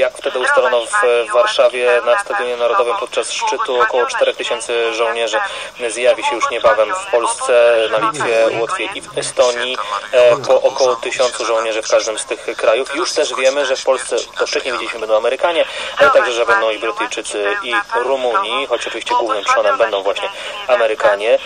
jak wtedy ustalono w Warszawie na Stadionie Narodowym podczas szczytu, około 4000 żołnierzy zjawi się już niebawem w Polsce, na Litwie, Łotwie i w Estonii, po około 1000 żołnierzy w każdym z tych krajów. Już też wiemy, że w Polsce, to wcześniej wiedzieliśmy, będą Amerykanie, ale także, że będą i Brytyjczycy, i Rumuni, choć oczywiście głównym trzonem będą właśnie Amerykanie.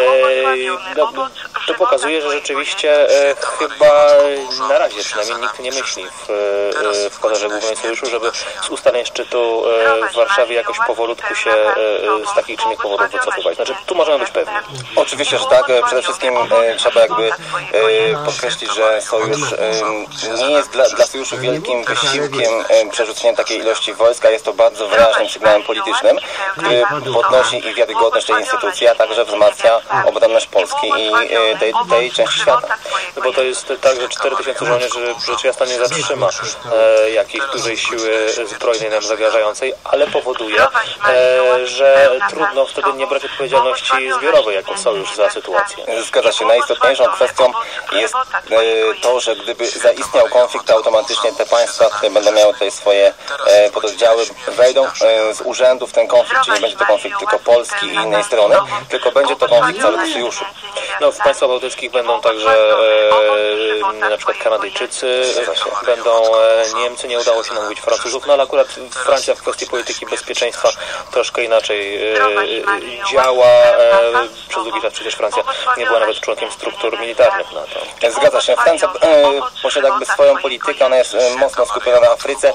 To pokazuje, że rzeczywiście chyba na razie przynajmniej nikt nie myśli w kwadrarze głównej sojuszu, żeby z ustaleń szczytu w Warszawie jakoś powolutku się z takich czy innych powodów wycofywać. Znaczy, tu możemy być pewni. Oczywiście, że tak. Przede wszystkim trzeba jakby podkreślić, że sojusz nie jest dla sojuszu wielkim wysiłkiem przerzucenia takiej ilości wojska. Jest to bardzo wyraźnym sygnałem politycznym, który podnosi i wiarygodność tej instytucji, a także wzmacnia obronność Polski i tej części świata. No bo to jest tak, że 4000 żołnierzy rzecz jasna nie zatrzyma jakiejś dużej siły zbrojnej nam zagrażającej, ale powoduje, że trudno wtedy nie brać odpowiedzialności zbiorowej jako sojusz za sytuację. Zgadza się. Najistotniejszą kwestią jest to, że gdyby zaistniał konflikt, to automatycznie te państwa, które będą miały tutaj swoje pododdziały, wejdą z urzędu w ten konflikt, czyli nie będzie to konflikt tylko Polski i innej strony, tylko będzie to konflikt całego sojuszu. No, w państwach bałtyckich będą także na przykład Kanadyjczycy, będą Niemcy, nie udało się namówić Francuzów, no ale akurat Francja w kwestii polityki bezpieczeństwa troszkę inaczej działa. Przez długi czas przecież Francja nie była nawet członkiem struktur militarnych NATO. Zgadza się. Francja posiada jakby swoją politykę, ona jest mocno skupiona na Afryce,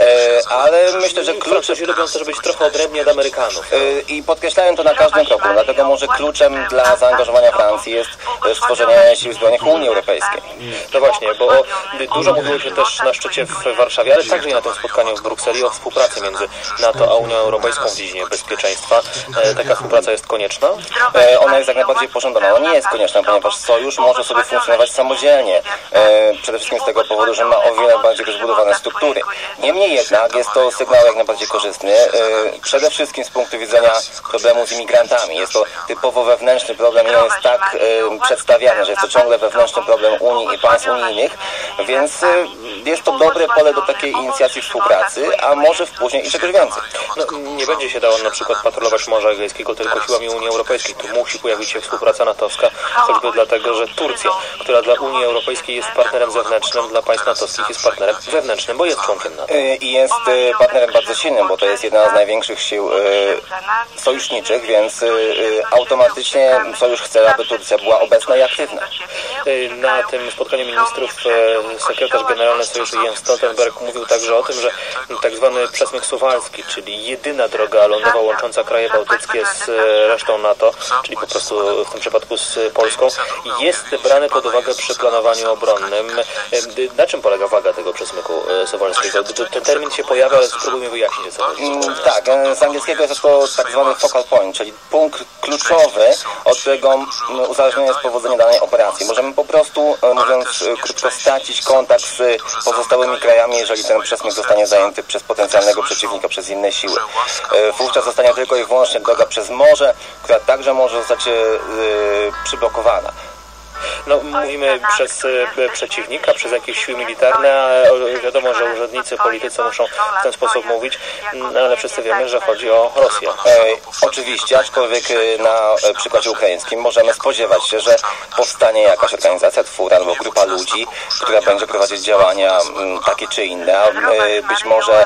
ale myślę, że Francuzi lubią też być trochę odrębni od Amerykanów. I podkreślają to na każdym kroku, dlatego może kluczem dla zaangażowania Francji jest stworzenie sił zbrojnych Unii Europejskiej. No właśnie, bo dużo mówiło się też na szczycie w Warszawie, ale także i na tym spotkaniu w Brukseli o współpracy między NATO a Unią Europejską w dziedzinie bezpieczeństwa. Taka współpraca jest konieczna? Ona jest jak najbardziej pożądana. Ona nie jest konieczna, ponieważ sojusz może sobie funkcjonować samodzielnie. Przede wszystkim z tego powodu, że ma o wiele bardziej rozbudowane struktury. Niemniej jednak jest to sygnał jak najbardziej korzystny. Przede wszystkim z punktu widzenia problemu z imigrantami. Jest to typowo wewnętrzny problem i on jest tak przedstawiany, że jest to ciągle wewnętrzny problem Unii i państw unijnych, więc jest to dobre pole do takiej inicjacji współpracy, a może później i czegoś więcej. No, nie będzie się dało na przykład patrolować Morza Egejskiego tylko siłami Unii Europejskiej. Tu musi pojawić się współpraca natowska, choćby dlatego, że Turcja, która dla Unii Europejskiej jest partnerem zewnętrznym, dla państw natowskich jest partnerem wewnętrznym, bo jest członkiem NATO. I jest partnerem bardzo silnym, bo to jest jedna z największych sił sojuszniczych, więc automatycznie sojusz chce, aby Turcja była obecna i aktywna. Na tym spotkaniu ministrów sekretarz generalny Sojuszu Jens Stoltenberg mówił także o tym, że tak zwany przesmyk suwalski, czyli jedyna droga lądowa łącząca kraje bałtyckie z resztą NATO, czyli po prostu w tym przypadku z Polską, jest brany pod uwagę przy planowaniu obronnym. Na czym polega waga tego przesmyku suwalskiego? Ten termin się pojawia, ale spróbujmy wyjaśnić, co chodzi. Tak, z angielskiego jest to tak zwany focal point, czyli punkt kluczowy, od którego uzależnione jest powodzenie danej operacji. Możemy po prostu, mówiąc krótko, stracić kontakt z pozostałymi krajami, jeżeli ten przesmyk zostanie zajęty przez potencjalnego przeciwnika, przez inne siły. Wówczas zostanie tylko i wyłącznie droga przez morze, która także może zostać przyblokowana. No, mówimy przez przeciwnika, przez jakieś siły militarne, a wiadomo, że urzędnicy, politycy muszą w ten sposób mówić, ale wszyscy wiemy, że chodzi o Rosję. Oczywiście, aczkolwiek na przykładzie ukraińskim możemy spodziewać się, że powstanie jakaś organizacja, twór albo grupa ludzi, która będzie prowadzić działania takie czy inne. Być może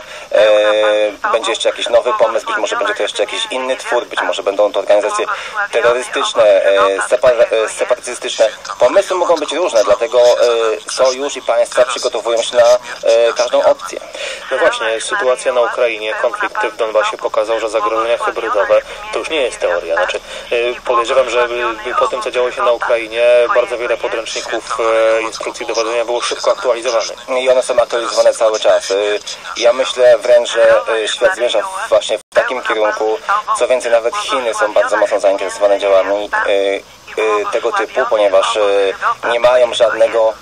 będzie jeszcze jakiś nowy pomysł, być może będzie to jeszcze jakiś inny twór, być może będą to organizacje terrorystyczne, separatystyczne. Pomysły mogą być różne, dlatego sojusz i państwa przygotowują się na każdą opcję. No właśnie, sytuacja na Ukrainie, konflikt w Donbasie pokazał, że zagrożenia hybrydowe to już nie jest teoria. Znaczy, podejrzewam, że po tym, co działo się na Ukrainie, bardzo wiele podręczników instrukcji dowodzenia było szybko aktualizowanych. I one są aktualizowane cały czas. Ja myślę wręcz, że świat zmierza właśnie w takim kierunku. Co więcej, nawet Chiny są bardzo mocno zainteresowane działami tego typu, ponieważ nie mają żadnego,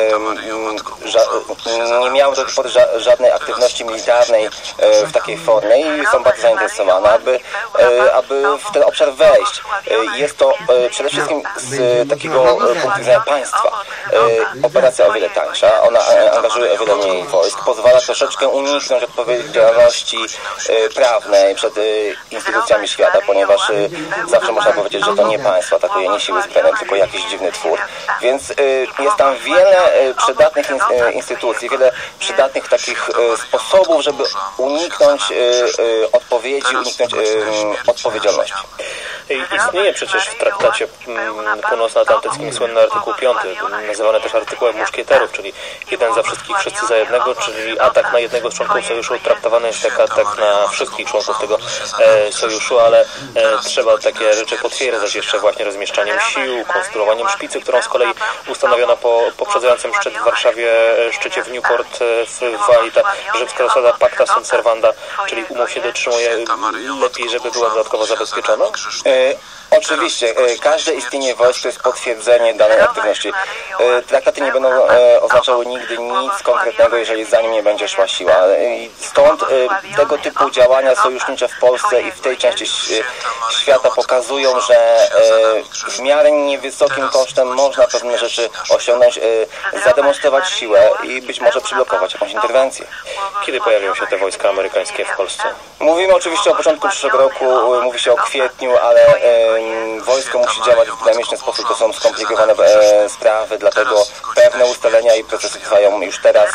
nie miały do tej pory żadnej aktywności militarnej w takiej formie i są bardzo zainteresowane, aby w ten obszar wejść. Jest to przede wszystkim z takiego punktu widzenia państwa operacja o wiele tańsza, ona angażuje o wiele mniej wojsk, pozwala troszeczkę uniknąć odpowiedzialności prawnej przed instytucjami świata, ponieważ zawsze można powiedzieć, że to nie państwo atakuje, nie siły zbrojne, tylko jakiś dziwny twór. Więc jest tam wiele przydatnych instytucji, wiele przydatnych takich sposobów, żeby uniknąć odpowiedzi, uniknąć odpowiedzialności. Istnieje przecież w traktacie północnoatlantyckim słynny artykuł 5, nazywany też artykułem muszkieterów, czyli jeden za wszystkich, wszyscy za jednego, czyli atak na jednego z członków sojuszu traktowany jest jak atak na wszystkich członków tego sojuszu, ale trzeba takie rzeczy potwierdzać jeszcze właśnie rozmieszczaniem sił, konstruowaniem szpicy, którą z kolei ustanowiono po poprzedzającym szczyt w Warszawie, szczycie w Newport w Walii, ta rzymska zasada pacta sunt servanda, czyli umów się dotrzymuje, lepiej, żeby była dodatkowo zabezpieczona? Oczywiście, każde istnienie wojsk to jest potwierdzenie danej aktywności. Traktaty nie będą oznaczały nigdy nic konkretnego, jeżeli za nim nie będzie szła siła. Stąd tego typu działania sojusznicze w Polsce i w tej części świata pokazują, że w miarę niewysokim kosztem można pewne rzeczy osiągnąć, zademonstrować siłę i być może przyblokować jakąś interwencję. Kiedy pojawią się te wojska amerykańskie w Polsce? Mówimy oczywiście o początku przyszłego roku, mówi się o kwietniu, ale wojsko musi działać w dynamiczny sposób, to są skomplikowane sprawy, dlatego pewne ustalenia i procesy trwają już teraz,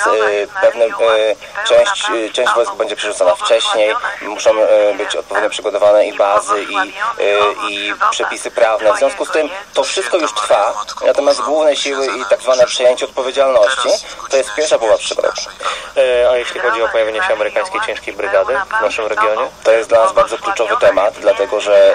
część wojsk będzie przerzucona wcześniej, muszą być odpowiednio przygotowane i bazy, i przepisy prawne. W związku z tym to wszystko już trwa, natomiast główne siły i tak zwane przejęcie odpowiedzialności to jest pierwsza połowa przyszłego roku. A jeśli chodzi o pojawienie się amerykańskiej ciężkiej brygady w naszym regionie? To jest dla nas bardzo kluczowy temat, dlatego że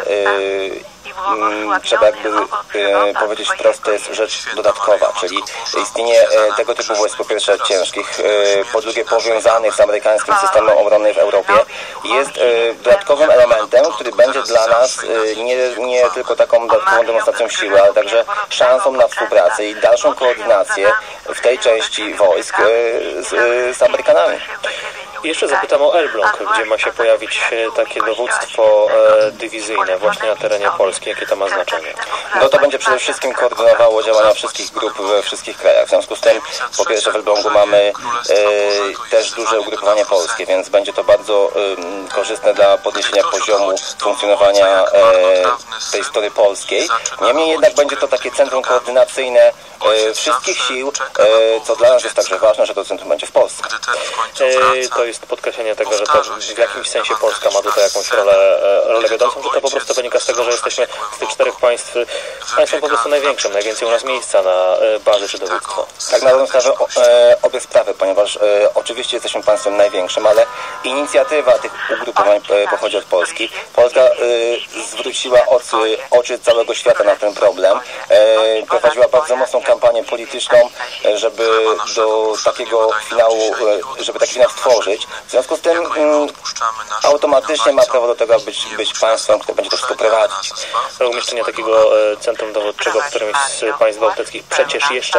trzeba jakby powiedzieć wprost, to jest rzecz dodatkowa, czyli istnienie tego typu wojsk, po pierwsze ciężkich, po drugie powiązanych z amerykańskim systemem obrony w Europie, jest dodatkowym elementem, który będzie dla nas nie tylko taką dodatkową demonstracją siły, ale także szansą na współpracę i dalszą koordynację w tej części wojsk z Amerykanami. I jeszcze zapytam o Elbląg, gdzie ma się pojawić takie dowództwo dywizyjne właśnie na terenie Polski. Jakie to ma znaczenie? No to będzie przede wszystkim koordynowało działania wszystkich grup we wszystkich krajach. W związku z tym, po pierwsze w Elblągu mamy też duże ugrupowanie polskie, więc będzie to bardzo korzystne dla podniesienia poziomu funkcjonowania tej strony polskiej. Niemniej jednak będzie to takie centrum koordynacyjne wszystkich sił, co dla nas jest także ważne, że to centrum będzie w Polsce. To jest podkreślenie tego, że to w jakimś sensie Polska ma tutaj jakąś rolę wiodącą, że to po prostu wynika z tego, że jesteśmy z tych czterech państw państwem po prostu największym, najwięcej u nas miejsca na bazy czy dowództwo. Tak na dobrą sprawę obie sprawy, ponieważ oczywiście jesteśmy państwem największym, ale inicjatywa tych ugrupowań pochodzi od Polski. Polska zwróciła oczy całego świata na ten problem, prowadziła bardzo mocną kampanię polityczną, żeby do takiego finału, żeby taki finał stworzyć. W związku z tym automatycznie ma prawo do tego, aby być państwem, które będzie to wszystko prowadzić. Umieszczenie takiego centrum dowódczego w którymś z państw bałtyckich, przecież jeszcze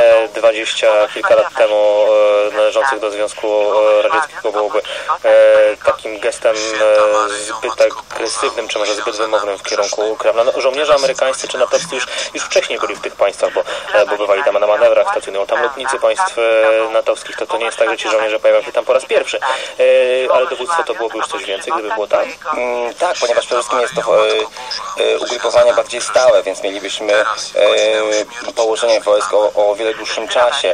20 kilka lat temu należących do Związku Radzieckiego, byłoby takim gestem zbyt agresywnym, czy może zbyt wymownym w kierunku Kremla. No, żołnierze amerykańscy czy natowscy już wcześniej byli w tych państwach, bo bywali tam na manewrach, stacjonują tam lotnicy państw natowskich, to nie jest tak, że ci żołnierze pojawiają się tam po raz pierwszy, ale dowództwo to byłoby już coś więcej, gdyby było tak? Tak, ponieważ przede wszystkim jest to ugrupowanie bardziej stałe, więc mielibyśmy położenie wojsk o wiele dłuższym czasie.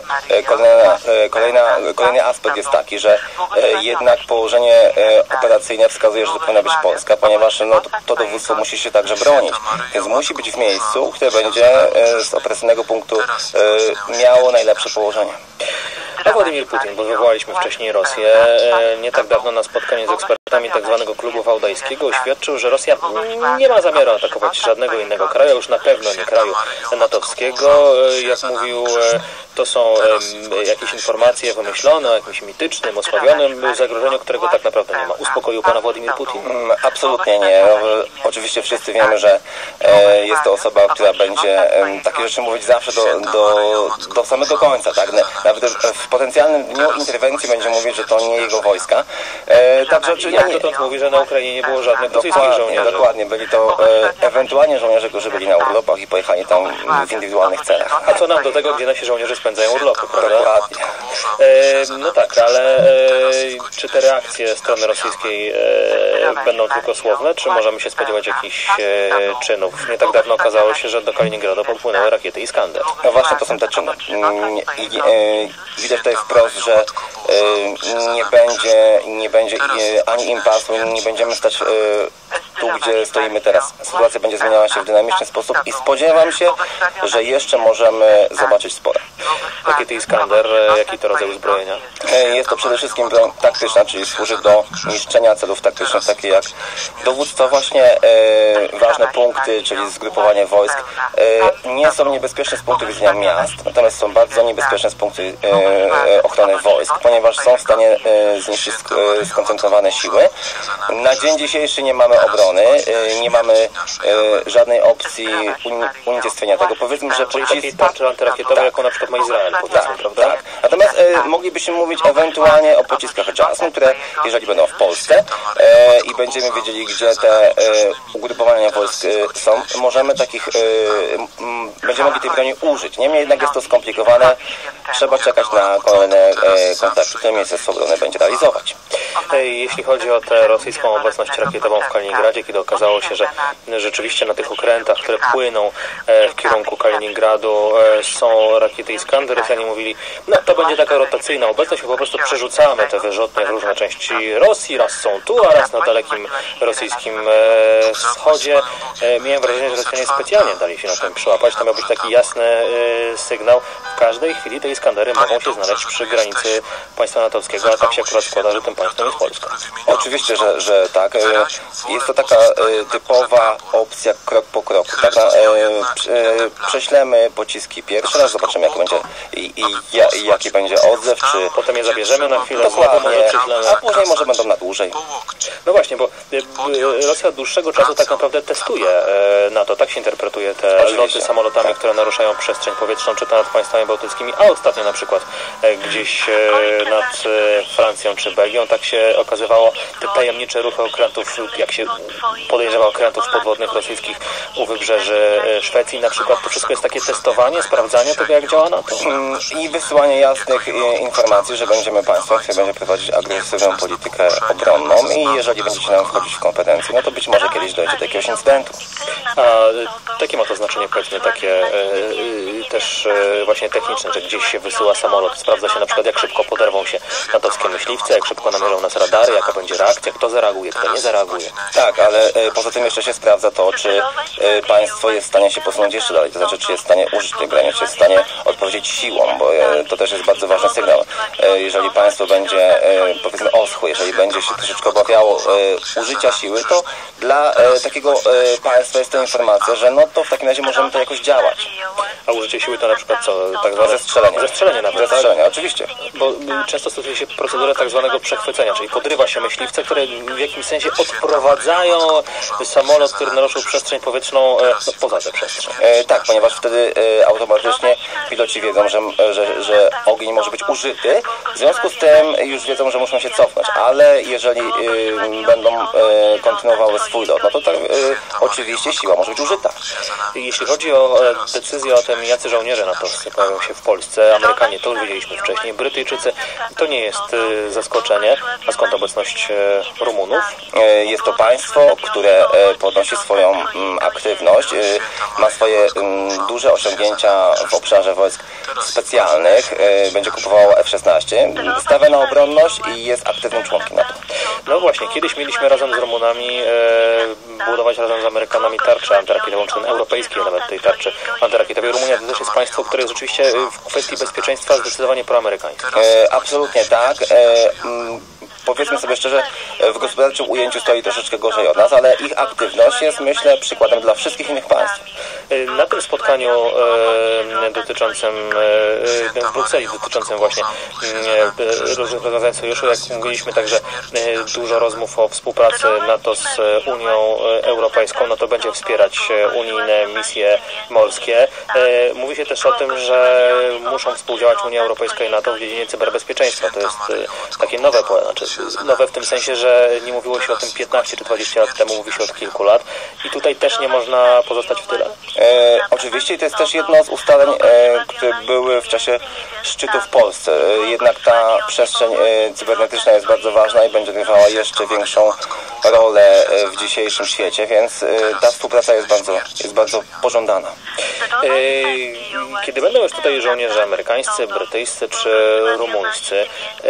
Kolejny aspekt jest taki, że jednak położenie operacyjne wskazuje, że to powinna być Polska, ponieważ to dowództwo musi się także bronić, więc musi być w miejscu, które będzie z operacyjnego punktu miało najlepsze położenie. A Władimir Putin, bo wywołaliśmy wcześniej Rosję, nie tak dawno na spotkaniu z ekspertami tak zwanego klubu wałdajskiego oświadczył, że Rosja nie ma zamiaru atakować żadnego innego kraju, już na pewno nie kraju natowskiego. Jak mówił, to są jakieś informacje wymyślone o jakimś mitycznym, osławionym zagrożeniu, którego tak naprawdę nie ma. Uspokoił pana Władimir Putin? Absolutnie nie. Oczywiście wszyscy wiemy, że jest to osoba, która będzie takie rzeczy mówić zawsze do samego końca. Tak? Nawet w potencjalnym dniu interwencji będzie mówić, że to nie jego wojska. Także Jak dotąd mówi, że na Ukrainie nie było żadnych rosyjskich żołnierzy. Dokładnie, byli to ewentualnie żołnierze, którzy byli na urlopach i pojechali tam w indywidualnych celach. A co nam do tego, gdzie nasi żołnierze spędzają urlopy, prawda? Dokładnie. No tak, ale czy te reakcje strony rosyjskiej będą tylko słowne, czy możemy się spodziewać jakichś czynów? Nie tak dawno okazało się, że do Kaliningradu popłynęły rakiety Iskander. No właśnie, to są te czyny. Widać tutaj wprost, że nie będzie ani impasu, nie będziemy stać tu, gdzie stoimy teraz. Sytuacja będzie zmieniała się w dynamiczny sposób i spodziewam się, że jeszcze możemy zobaczyć spore. Rakiety Iskander, jaki to rodzaj uzbrojenia? Jest to przede wszystkim broń taktyczna, czyli służy do niszczenia celów taktycznych, takie jak dowództwo właśnie, ważne punkty, czyli zgrupowanie wojsk. Nie są niebezpieczne z punktu widzenia miast, natomiast są bardzo niebezpieczne z punktu ochrony wojsk, ponieważ są w stanie zniszczyć skoncentrowane siły. Na dzień dzisiejszy nie mamy obrony, nie mamy żadnej opcji unicestwienia tego. Powiedzmy, że Czyli takiej tarczy antyrakietowej, jaką na przykład ma Izrael, powiedzmy, prawda? Tak. Natomiast moglibyśmy mówić ewentualnie o pociskach JASM, które jeżeli będą w Polsce i będziemy wiedzieli, gdzie te ugrupowania wojsk są, będziemy mogli tej broni użyć. Niemniej jednak jest to skomplikowane. Trzeba czekać na kolejne kontakty, które Ministerstwo Obrony będzie realizować. Jeśli chodzi o tę rosyjską obecność rakietową w Kaliningradzie, kiedy okazało się, że rzeczywiście na tych okrętach, które płyną w kierunku Kaliningradu, są rakiety Iskander, Rosjanie mówili, no to będzie taka rotacyjna obecność, my po prostu przerzucamy te wyrzutnie w różne części Rosji, raz są tu, a raz na dalekim rosyjskim wschodzie. Miałem wrażenie, że Rosjanie specjalnie dali się na tym przyłapać, to miał być taki jasny sygnał. W każdej chwili te Iskandery mogą się znaleźć przy granicy państwa natowskiego, a tak się akurat składa, że tym państwem jest Polska. Oczywiście, że tak. Jest to taka typowa opcja krok po kroku. Tak? Prześlemy pociski pierwszy raz, zobaczymy jaki będzie odzew, czy potem je zabierzemy na chwilę, dokładnie, a później może będą na dłużej. No właśnie, bo Rosja od dłuższego czasu tak naprawdę testuje NATO, tak się interpretuje te loty samolotami, które naruszają przestrzeń powietrzną, czy to nad państwami bałtyckimi, a ostatnio na przykład gdzieś nad Francją czy Belgią, tak się okazywało, te tajemnicze ruchy okrętów, jak się podejrzewa okrętów podwodnych rosyjskich u wybrzeży Szwecji na przykład, to wszystko jest takie testowanie, sprawdzanie tego, jak działa NATO. I wysyłanie jasnych informacji, że będziemy państwem, które będzie prowadzić agresywną politykę obronną i jeżeli będziecie nam wchodzić w kompetencje, no to być może kiedyś dojdzie do jakiegoś incydentu. A jakie ma to znaczenie, powiedzmy, takie też właśnie techniczne, że gdzieś się wysyła samolot, sprawdza się na przykład, jak szybko poderwą się natowskie myśliwce, jak szybko namierzą nas radary, jaka będzie reakcja, kto zareaguje, kto nie zareaguje. Tak, ale poza tym jeszcze się sprawdza to, czy państwo jest w stanie się posunąć jeszcze dalej, to znaczy, czy jest w stanie użyć tej broni, czy jest w stanie odpowiedzieć siłą, bo to też jest bardzo ważny sygnał. Jeżeli państwo będzie, powiedzmy, oschłe, jeżeli będzie się troszeczkę obawiało użycia siły, to dla takiego państwa jest to informacja, że no to w takim razie możemy to jakoś działać. A użycie siły to na przykład co? Tak zwane zestrzelenie. Zestrzelenie nawet, zestrzelenie, tak? oczywiście. Bo często stosuje się procedurę tak zwanego przechwycenia, czyli podrywa się myśliwce, które w jakimś sensie odprowadzają samolot, który naruszył przestrzeń powietrzną poza tę przestrzeń. Tak, ponieważ wtedy automatycznie piloci wiedzą, że ogień może być użyty, w związku z tym już wiedzą, że muszą się cofnąć, ale jeżeli będą kontynuowały swój lot, no to tak, oczywiście siła może być użyta. Jeśli chodzi o decyzję o tym, jacy żołnierze natowscy pojawią się w Polsce, Amerykanie, to już wiedzieliśmy wcześniej, Brytyjczycy, to nie jest zaskoczenie. A skąd obecność Rumunów? Jest to państwo, które podnosi swoją aktywność, ma swoje duże osiągnięcia w obszarze wojsk specjalnych, będzie kupowało F-16, stawia na obronność i jest aktywnym członkiem NATO. No właśnie, kiedyś mieliśmy razem z Rumunami budować razem z Amerykanami tarczę antyrakietową, czy ten europejski element tej tarczy antyrakietowej. Rumunia to też jest państwo, które jest rzeczywiście w kwestii bezpieczeństwa zdecydowanie proamerykańskie. Absolutnie tak. powiedzmy sobie szczerze, w gospodarczym ujęciu stoi troszeczkę gorzej od nas, ale ich aktywność jest, myślę, przykładem dla wszystkich innych państw. Na tym spotkaniu dotyczącym w Brukseli, dotyczącym właśnie różnych rozwiązań sojuszu, jak mówiliśmy także dużo rozmów o współpracy NATO z Unią Europejską, no to będzie wspierać unijne misje morskie. Mówi się też o tym, że muszą współdziałać Unia Europejska i NATO w dziedzinie cyberbezpieczeństwa. To jest takie nowe pole, znaczy nowe w tym sensie, że nie mówiło się o tym 15 czy 20 lat temu, mówi się od kilku lat i tutaj też nie można pozostać w tyle. Oczywiście to jest też jedno z ustaleń, które były w czasie szczytu w Polsce. Jednak ta przestrzeń cybernetyczna jest bardzo ważna i będzie odgrywała jeszcze większą rolę w dzisiejszym świecie, więc ta współpraca jest bardzo pożądana. Kiedy będą już tutaj żołnierze amerykańscy, brytyjscy czy rumuńscy,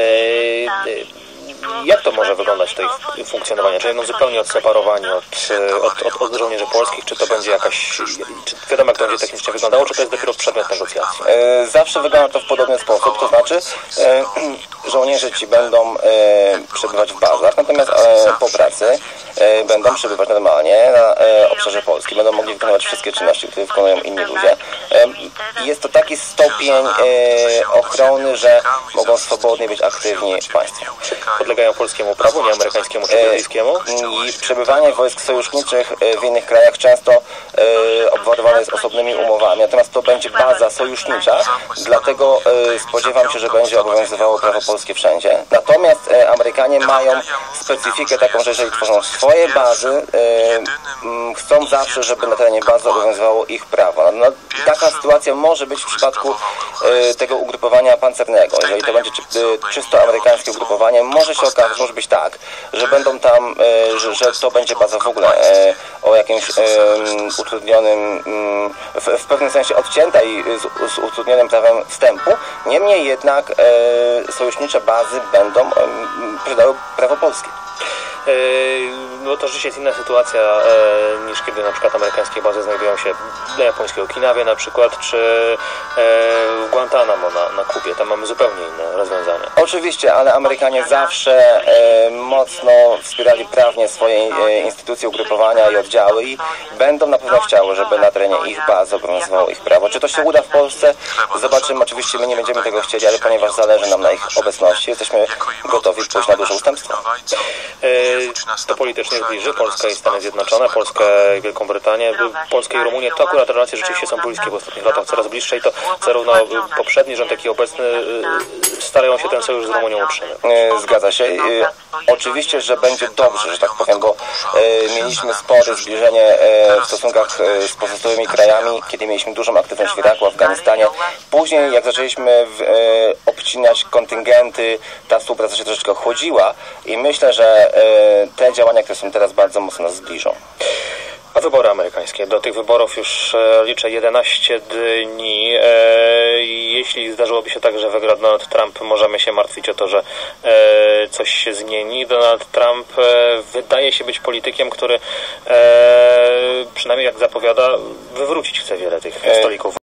jak to może wyglądać to ich funkcjonowanie? Czy będą zupełnie odseparowani od żołnierzy polskich? Czy to będzie jakaś... Czy wiadomo, jak to będzie technicznie wyglądało? Czy to jest dopiero przedmiot negocjacji? Zawsze wygląda to w podobny sposób. To znaczy żołnierze ci będą przebywać w bazach, natomiast po pracy będą przebywać normalnie na obszarze Polski. Będą mogli wykonywać wszystkie czynności, które wykonują inni ludzie. Jest to taki stopień ochrony, że mogą swobodnie być aktywni w państwie. Podlegają polskiemu prawu, nie amerykańskiemu czy brytyjskiemu? I przebywanie wojsk sojuszniczych w innych krajach często obwarowane jest osobnymi umowami, natomiast to będzie baza sojusznicza, dlatego spodziewam się, że będzie obowiązywało prawo polskie wszędzie. Natomiast Amerykanie mają specyfikę taką, że jeżeli tworzą swoje bazy, chcą zawsze, żeby na terenie bazy obowiązywało ich prawo. No, taka sytuacja może być w przypadku tego ugrupowania pancernego. Jeżeli to będzie czysto amerykańskie ugrupowanie, może się okazać, może być tak, że będą tam, że to będzie baza w ogóle o jakimś utrudnionym, w pewnym sensie odcięta i z utrudnionym prawem wstępu. Niemniej jednak sojusznicze bazy będą posiadały prawo polskie. No to rzeczywiście jest inna sytuacja niż kiedy na przykład amerykańskie bazy znajdują się na japońskiej Okinawie na przykład, czy w Guantanamo na Kubie. Tam mamy zupełnie inne rozwiązania. Oczywiście, ale Amerykanie zawsze mocno wspierali prawnie swoje instytucje, ugrupowania i oddziały i będą na pewno chciały, żeby na terenie ich bazy obowiązywało ich prawo. Czy to się uda w Polsce? Zobaczymy. Oczywiście my nie będziemy tego chcieli, ale ponieważ zależy nam na ich obecności, jesteśmy gotowi pójść na duże ustępstwa. To politycznie zbliży Polska i Stany Zjednoczone, Polskę i Wielką Brytanię, Polskę i Rumunię. To akurat relacje rzeczywiście są bliskie w ostatnich latach, coraz bliższe i to zarówno poprzedni rząd, jak i obecny starają się ten sojusz z Rumunią utrzymać. Zgadza się. Oczywiście, że będzie dobrze, że tak powiem, bo mieliśmy spore zbliżenie w stosunkach z pozostałymi krajami, kiedy mieliśmy dużą aktywność w Iraku, Afganistanie. Później, jak zaczęliśmy obcinać kontyngenty, ta współpraca się troszeczkę ochłodziła i myślę, że te działania, które są teraz, bardzo mocno nas zbliżą. A wybory amerykańskie. Do tych wyborów już liczę 11 dni. Jeśli zdarzyłoby się tak, że wygra Donald Trump, możemy się martwić o to, że coś się zmieni. Donald Trump wydaje się być politykiem, który przynajmniej jak zapowiada, wywrócić chce wiele tych stolików.